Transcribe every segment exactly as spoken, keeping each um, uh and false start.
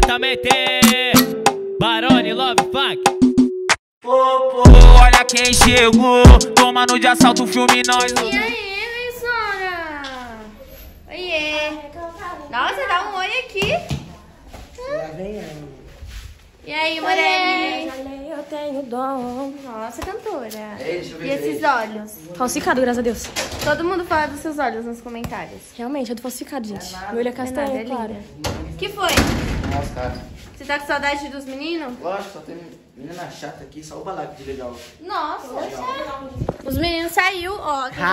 também tem Barone Love Funk. Oh, oh, olha quem chegou, tomando de assalto o filme nós. E aí, minha senhora? Oiê. Nossa, dá um oi aqui. Lá vem ela. E aí, Morelli? Eu tenho dom. Nossa, cantora. Ei, deixa eu ver E esses direito. olhos? Falsificado, graças a Deus. Todo mundo fala dos seus olhos nos comentários. Realmente, é do falsificado, gente. Meu olho é castanho, Não é é nada, é claro. linda. Que foi? Nossa, cara. Você tá com saudade dos meninos? Lógico, só tem menina chata aqui, só o balaco de legal. Nossa. Os meninos saiu, ó. aqui.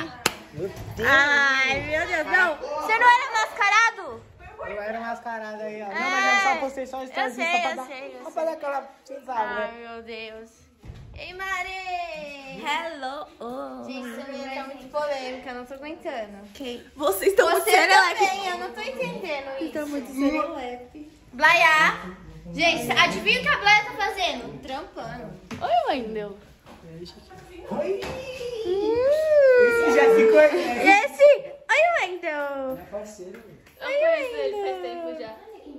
Ai, meu Deus. Não, você não era mascarado? Eu era mascarado aí, ó. Não, É. mas eu só postei só stories Eu sei, só pra eu dar, sei, eu só pra dar aquela, você sabe, Ai, né? meu Deus. Ei, Mari! Hello. Gente, essa menina tá muito polêmica, eu não tô aguentando. Vocês estão muito Você serelepe. também, eu não tô entendendo isso. Estão muito serelepe. Blaiá. Gente, adivinha o que a Blaia tá fazendo? Trampando. Oi, Wendel. Oi! Esse já ficou aí. E esse? Oi, Wendel. É parceiro. Eu conheço ele faz tempo já.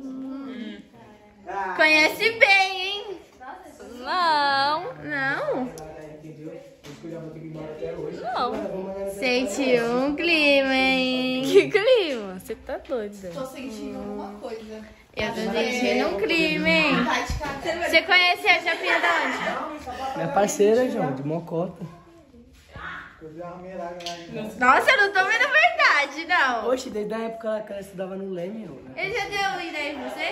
Ah, Conhece bem, hein? Não. Não? entendeu? Por isso que eu já vou ter que ir embora até hoje. Não. Senti um clima, hein? Que clima. Você tá doida. Tô sentindo alguma coisa. Eu tô sentindo um clima, hein? Você conhece a Japinha da onde? Minha parceira, João, de Mocota. Eu vi uma mirada lá. Nossa, eu não tô vendo a verdade, não. Oxe, desde a época que ela estudava no Leme, né? Ele já deu ideia em você?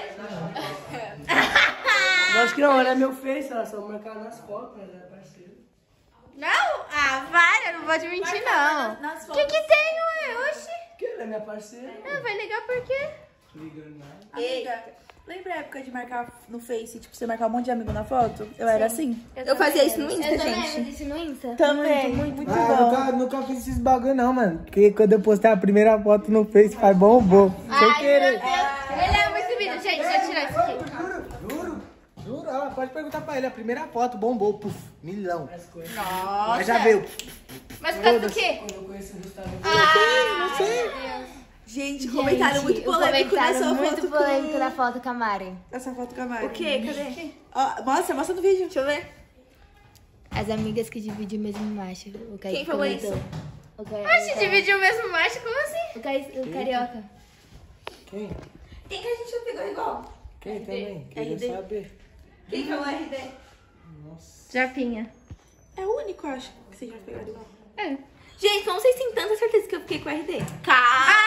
Eu acho que não, ela é meu face, ela só marcava nas fotos, mas ela é parceira. Não? Ah, para, não pode mentir, não. O que que tem, ué? Oxi. Porque ela é minha parceira. Ah, vai ligar por quê? Ligando nada. Amiga, lembra a época de marcar no Face, tipo, você marcar um monte de amigo na foto? Eu era assim. Eu, também fazia isso no lembro. Insta, Eu também gente. lembro disso no Insta. Também. Muito, muito Ah, bom. nunca, nunca fiz esses bagulho não, mano. Porque quando eu postei a primeira foto no Face, faz bombou. Sem Ai, querer. meu Deus. Ele é muito vídeo, gente. Deixa eu tirar isso aqui. Juro, juro, juro. Ela pode perguntar pra ele. A primeira foto bombou, puf, milhão. Nossa. Mas já veio. Mas por causa do quê? Quando eu conheci o Gustavo. Ah, não sei. Gente, comentário muito polêmico nessa muito foto. polêmico com... da foto com a Mari. Essa foto com a Mari. O quê? Cadê? Ó, mostra, mostra no vídeo. Deixa eu ver. As amigas que dividem o mesmo macho. O Kaique Quem falou comentou. isso? O Ca- A gente dividiu o mesmo macho? Como assim? O, Ca- o Carioca. Quem? Quem que a gente já pegou igual? Quem também? R D. Queria saber. Quem que é o R D? Japinha. É o único, eu acho, que você já pegou igual. É. Gente, como vocês têm tanta certeza que eu fiquei com o R D? Ah!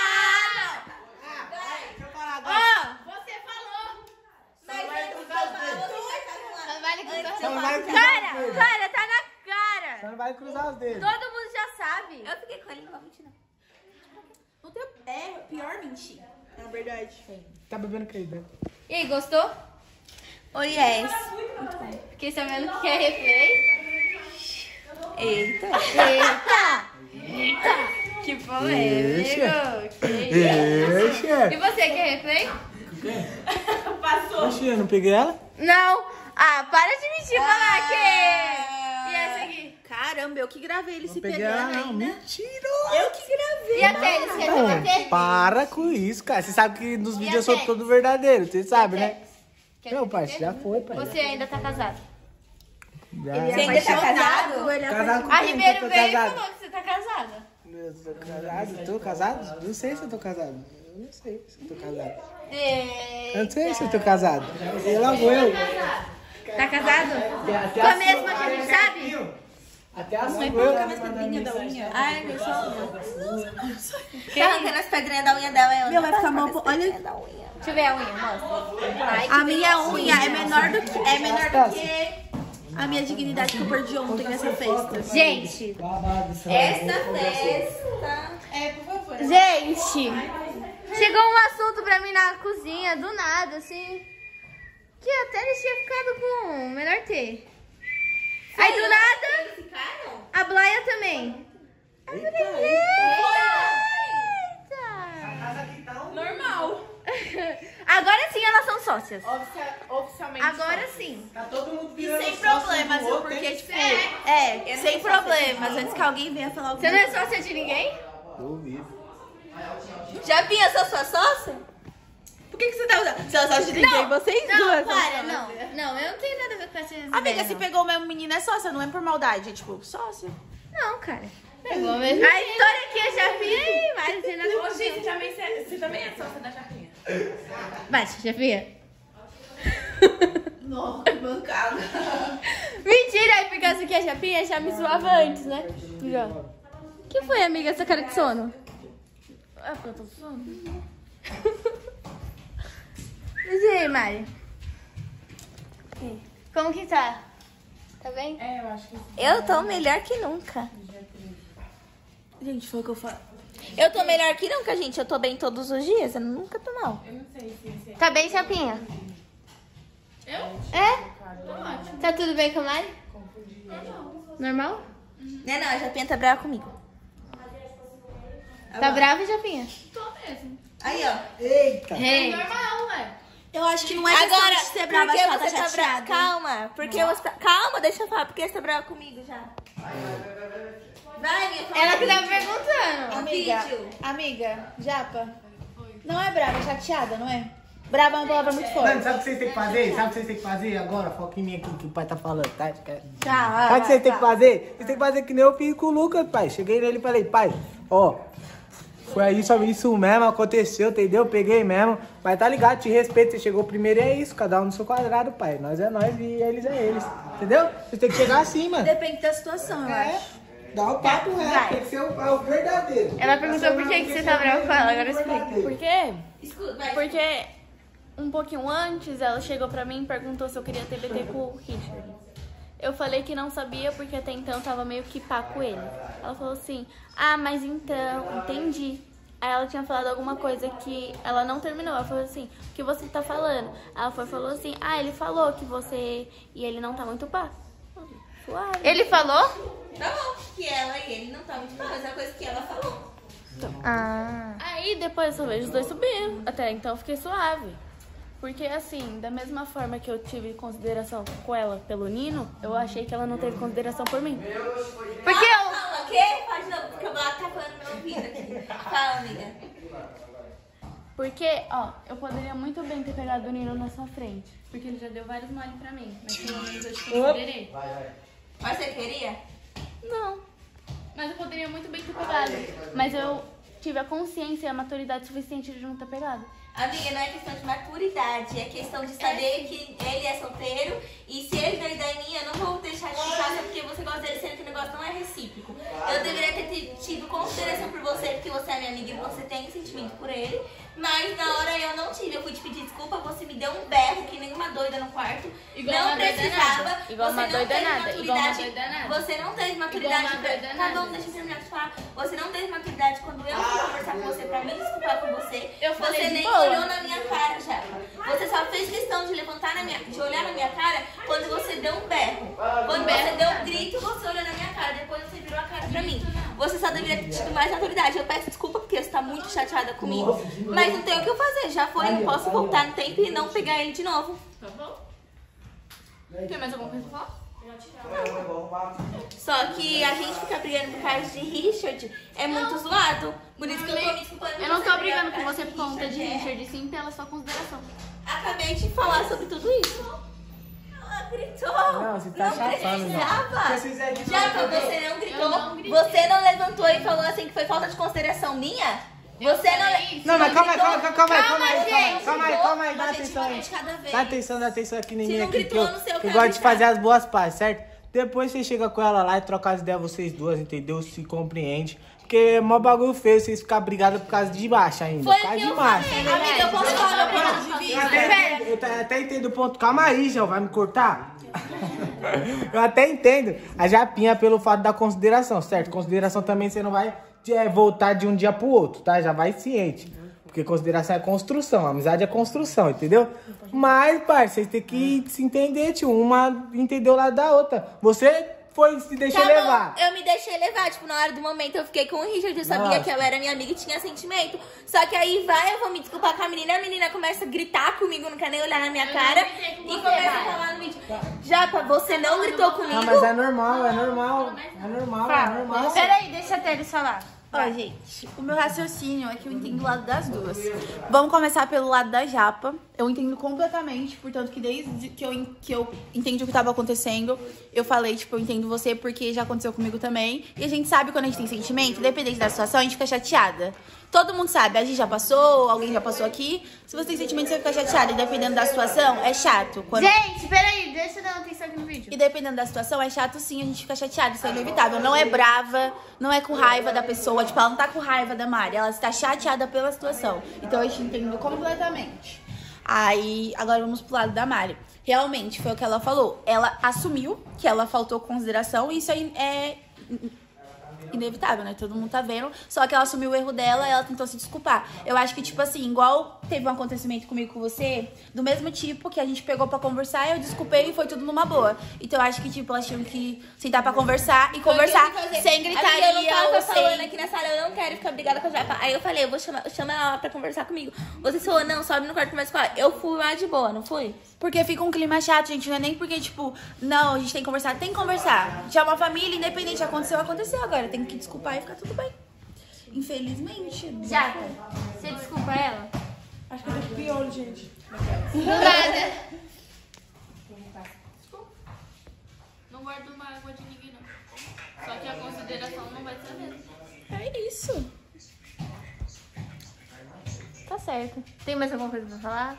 Você falou! Mas eu Só não vai cruzar Cara, os dedos. cara, tá na cara. Só não vai cruzar os dedos. Todo mundo já sabe. Eu fiquei com ele, não vou mentir, não. Não tem... É pior mentir. Na verdade. Tá bebendo o que aí, né? E aí, gostou? Oi, yes. Fiquei sabendo que quer replay. Eita. Eita! Eita! Que polêmico! Que isso? Deixa. E você quer replay? Oxe, eu não peguei ela? Não! Ah, para de mentir, Balak! E essa aqui? Caramba, eu que gravei ele Não se peguei pegando ela, não. ainda. Mentira! Eu que gravei. E a Tênis? Quer debater? Não, para com isso, cara. Você sabe que nos E vídeos eu a sou Tênis? todo verdadeiro. Você sabe, né? Quer Meu, debater? pai, já foi, pai. Você ainda tá casado? Já. Você ainda tá casado? Ele é Casado com A quem? Ribeiro Eu tô veio e casado. falou que você tá casada. Eu tô casado? Tô casado? Não sei se eu tô casado. Eu não sei se eu tô casado. Eu não sei se eu tô casado. E lá vou eu. Tá casado? Até Com a mesma que a gente sabe? Até a sua eu. Ai, meu sonho. Tá arrancando as pedrinhas da unha dela. Eu Meu, vai ficar mal. Olha. Deixa eu ver a unha, mostra. Ai, A minha unha é menor do que... É menor do que... A minha dignidade que eu perdi ontem nessa festa. gente, Essa festa... é, por favor. Gente, chegou um assunto pra mim na cozinha, do nada, assim, que até eles tinham ficado com o menor T. Aí do nada, a Blaia também. Eita! Normal. Agora sim elas são sócias. Oficialmente. Agora sim. Tá todo mundo E virando sem sócio problemas, do viu? outro, Porque, hein? tipo... É, sem problemas. Antes que alguém venha falar Você alguma não é sócia de ninguém? Duvido. Já vinha, eu sou sua sócia? Por que, que você tá usando? Se eu só te liguei, vocês Não, duas. para, não. Não, eu não tenho nada a ver com essas Amiga, ideias, se não. pegou o mesmo menino é sócia, não é por maldade. É tipo, sócia. Não, cara. Pegou mesmo. A história aqui é Japinha e Mari, não tem nada a ver com Ô, gente, também, você também é sócia da Japinha. Bate, Japinha. Nossa, que bancada. Mentira, aí porque essa aqui é Japinha, já me zoava antes, né? O que foi, amiga, essa cara de sono? É porque eu tô sono. Mas e aí, Mari? Como que tá? Tá bem? É, eu acho que... Eu tô melhor que nunca. Gente, foi o que eu falo. Eu tô melhor que nunca, gente. Eu tô bem todos os dias. Eu nunca tô mal. Eu não sei se esse é... Tá bem, Japinha? Eu? É? Tô ótimo. Tá tudo bem com a Mari? Normal? Não, não, a Japinha tá brava comigo. Tá brava, Japinha? Tô mesmo. Aí, ó. Eita. Hey. Normal, ué. Eu acho que não é Agora, questão de ser brava, porque você tá você tá chateada. Calma, porque você tá... Calma, deixa eu falar. Por que você tá brava comigo já? Vai, minha filha. Ela que tava perguntando. Um Amiga, vídeo. amiga, Japa, não é brava, é chateada, não é? Brava é uma palavra muito forte. Mano, sabe o que vocês têm que fazer? Sabe o que vocês têm que fazer agora? Foca em mim aqui, que o pai tá falando, tá? Tá, Sabe o que vocês têm que fazer? Vocês têm que fazer que nem eu fiz com o Lucas, pai. Cheguei nele e falei, pai, ó, foi isso, isso mesmo, aconteceu, entendeu? Peguei mesmo. Mas tá ligado, te respeito, você chegou primeiro e é isso, cada um no seu quadrado, pai. Nós é nós e eles é eles, entendeu? Vocês têm que chegar assim, mano. Depende da situação, eu É, acho. dá o papo reto, tem que ser o, é o verdadeiro. Ela perguntou por que, que você tá brava com ela, agora explica. Por quê? Escuta, vai. Porque um pouquinho antes ela chegou pra mim e perguntou se eu queria T B T com o Richard. Eu falei que não sabia porque até então eu tava meio que pá com ele. Ela falou assim, ah, mas então, entendi. Aí ela tinha falado alguma coisa que ela não terminou. Ela falou assim, o que você tá falando? Ela foi, falou assim, ah, ele falou que você... E ele não tá muito pá. Suave. Ele falou? Tá bom, que ela e ele não tá muito bom, mas é a coisa que ela falou. Ah. Aí depois eu vejo os dois subindo. Até então eu fiquei suave. Porque assim, da mesma forma que eu tive consideração com ela pelo Nino, eu achei que ela não teve consideração por mim. Porque eu... Fala, o quê? Pode não, porque eu vou tá falando no meu ouvido aqui. Fala, amiga. Porque, ó, eu poderia muito bem ter pegado o Nino na sua frente. Porque ele já deu vários mole pra mim. Mas pelo menos eu te considerei. Mas você queria? Não. Mas eu poderia muito bem ter pegado. Mas eu tive a consciência e a maturidade suficiente de não ter pegado. Amiga, não é questão de maturidade, é questão de saber que ele é solteiro e se ele der ideia em mim, eu não vou deixar de ficar só porque você gosta dele, sendo que o negócio não é recíproco. Eu deveria ter tido consideração por você, porque você é minha amiga e você tem sentimento por ele, mas na hora eu não tive. Eu fui te pedir desculpa, você me deu um berro que nem uma doida no quarto. Igual não uma doida precisava. nada. Igual você uma não doida teve nada. maturidade. Igual uma doida nada. Você não teve maturidade. Igual uma pra- doida Tá nada. bom, deixa eu terminar de falar. Você não teve maturidade quando eu fui conversar com você pra me desculpar com você. Eu falei você de nem boa. olhou na minha cara, já. Você só fez questão de levantar na minha, de olhar na minha cara quando você deu um berro. Quando você deu um grito, você olhou na minha cara. Depois você virou a cara pra mim. Você só deveria ter tido mais maturidade. Eu peço desculpa porque você tá muito chateada comigo. Mas não tem o que eu fazer. Já foi, não posso voltar no tempo e não pegar ele de novo. Tá bom? Tem mais alguma coisa pra falar? Só que a gente ficar brigando por causa de Richard é muito zoado. Por isso que eu tô me desculpando. Eu não você tô brigando por com causa você por conta de é. Richard, sim pela sua consideração. Acabei de falar sobre tudo isso. Ela gritou. Não, você tá chapando, não. Japa, Se vocês é de Japa, novo, você não gritou. Eu não gritei. Você não levantou e falou assim que foi falta de consideração minha? Você não... le- Não, mas calma aí, gritou. calma, calma aí, calma aí, gente, calma aí, calma aí, calma aí, dá a gente atenção vai aí. de cada vez. Dá atenção, dá atenção aqui em Se mim não aqui, que gritou, eu, não sei, eu eu quero gosto de gritar. fazer as boas pazes, certo? Depois você chega com ela lá e troca as ideias vocês duas, entendeu? Se compreende. Porque é mó bagulho feio vocês ficarem brigados por causa de macho ainda. Foi por causa o que de eu macho. falei. Amiga, eu posso falar meu ponto de Eu vista? até, entendo, eu até- até entendo o ponto. Calma aí, João, vai me cortar? Eu até entendo a Japinha pelo fato da consideração, certo? Consideração também você não vai é, voltar de um dia pro outro, tá? Já vai ciente. Porque consideração é construção, amizade é construção, entendeu? Mas, pai, vocês têm que se entender, tio. Uma entendeu o lado da outra. Você foi se deixar Tá bom, levar. eu me deixei levar, tipo, na hora do momento eu fiquei com o Richard, eu sabia Nossa. que ela era minha amiga e tinha sentimento. Só que aí vai, eu vou me desculpar com a menina, a menina começa a gritar comigo, não quer nem olhar na minha Eu cara não gritei com e você, começa a Mari. falar no vídeo. Japa, você não gritou comigo? Não, mas é normal, é normal. É normal, é normal. Peraí, deixa até eles falar. Ó, gente, o meu raciocínio é que eu entendo o lado das duas. Vamos começar pelo lado da Japa. Eu entendo completamente, portanto que desde que eu, que eu entendi o que tava acontecendo, eu falei, tipo, eu entendo você porque já aconteceu comigo também. E a gente sabe quando a gente tem sentimento, independente da situação, a gente fica chateada. Todo mundo sabe, a gente já passou, alguém já passou aqui. Se você tem sentimento, você fica chateada. E dependendo da situação, é chato. Quando... Gente, peraí, deixa eu dar uma atenção aqui no vídeo. E dependendo da situação, é chato sim, a gente fica chateada, isso é inevitável. Não é brava, não é com raiva da pessoa. Tipo, ela não tá com raiva da Mari, ela está chateada pela situação. Então eu te entendo completamente. Aí, agora vamos pro lado da Mari. Realmente, foi o que ela falou. Ela assumiu que ela faltou consideração e isso aí é... inevitável, né? Todo mundo tá vendo. Só que ela assumiu o erro dela e ela tentou se desculpar. Eu acho que, tipo assim, igual teve um acontecimento comigo com você, do mesmo tipo, que a gente pegou pra conversar, eu desculpei e foi tudo numa boa. Então eu acho que, tipo, elas tinham que sentar pra conversar e conversar sem gritaria. Eu não tava ou falando sem... aqui na sala, eu não quero ficar brigada com a Japa. Aí eu falei, eu vou chamar, chama ela pra conversar comigo. Você falou, não, sobe no quarto e conversa com ela. Eu fui lá de boa, não fui? Porque fica um clima chato, gente. Não é nem porque, tipo, não, a gente tem que conversar. Tem que conversar. Já é uma família, independente. Aconteceu, aconteceu agora. Tem que desculpar e ficar tudo bem. Infelizmente. Japa, você desculpa ela? Acho que eu tô pior, gente. Do nada. Não guardo uma água de ninguém, não. Só que a consideração não vai ser a mesma. É isso. Tá certo. Tem mais alguma coisa pra falar?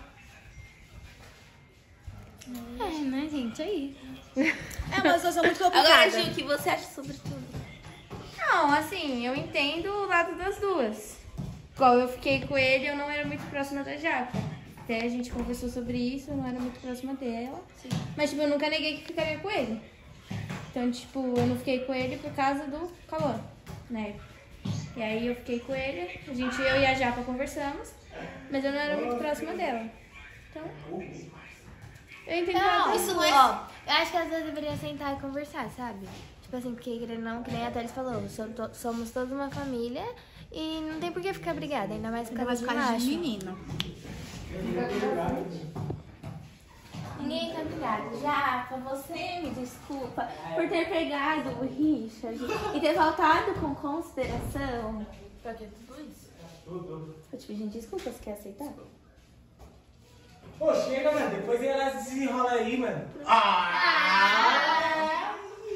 É, né, gente? É isso. É uma situação muito complicada. Agora, Gil, o que você acha sobre tudo? Não, assim, eu entendo o lado das duas. Igual eu fiquei com ele, eu não era muito próxima da Japa. Até a gente conversou sobre isso, eu não era muito próxima dela. Sim. Mas, tipo, eu nunca neguei que ficaria com ele. Então, tipo, eu não fiquei com ele por causa do Cauã, né? E aí eu fiquei com ele, a gente, eu e a Japa conversamos, mas eu não era muito próxima dela. Então, eu entendi. Não, isso não é... Ó, eu acho que as duas deveriam sentar e conversar, sabe? Tipo assim, porque querendo ou não, que nem a Thaís falou, somos toda uma família e não tem por que ficar brigada, ainda mais por causa de macho. menino. Ninguém tá brigado. Japa, você me desculpa por ter pegado o Richard e ter voltado com consideração. Pra que tudo isso? Eu te pedi desculpa, você quer aceitar? Pô, chega, mano. Depois ela se desenrola aí, mano. Ah!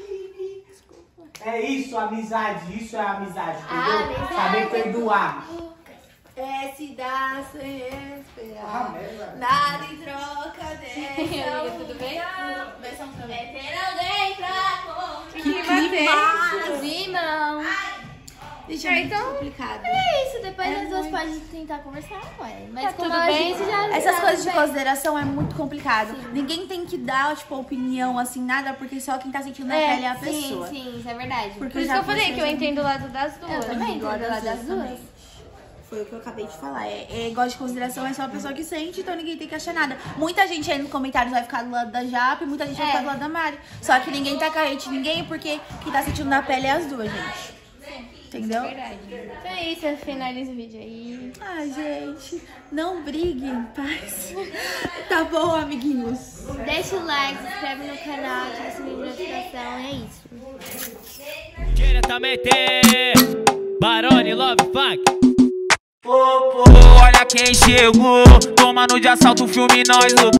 É isso, amizade. Isso é amizade, entendeu? Ah, Saber perdoar. É se dar sem esperar. Ah, merda. Nada em troca dessa. Tudo bem? É ter alguém pra Que clima. Irmão. Deixa É, eu então- complicado. É isso, depois É as duas muito. podem tentar conversar, ué. Mas Tá como tudo a bem? gente já Essas já coisas de bem. consideração é muito complicado. Ninguém tem que dar, tipo, opinião, assim, nada, porque só quem tá sentindo na É, pele é a sim, pessoa. sim, isso é verdade. Porque Por isso já que eu falei você que eu já- entendo o lado das duas. Eu também do lado entendo o lado das das duas duas. Foi o que eu acabei de falar. É, é igual de consideração, é só a pessoa que sente, então ninguém tem que achar nada. Muita gente aí nos comentários vai ficar do lado da Japa e muita gente vai É. ficar do lado da Mari. Só que ninguém tá carente de ninguém, porque quem tá sentindo na pele é as duas, gente. Entendeu? Verdade. Então é isso, eu finalizo o vídeo aí. Ai, gente, não briguem, paz. Tá bom, amiguinhos. Deixa o like, se inscreve no canal, ativa o sininho de notificação, é isso. Diretamente, Barone Love Funk. Olha quem chegou, tomando de assalto o filme nós.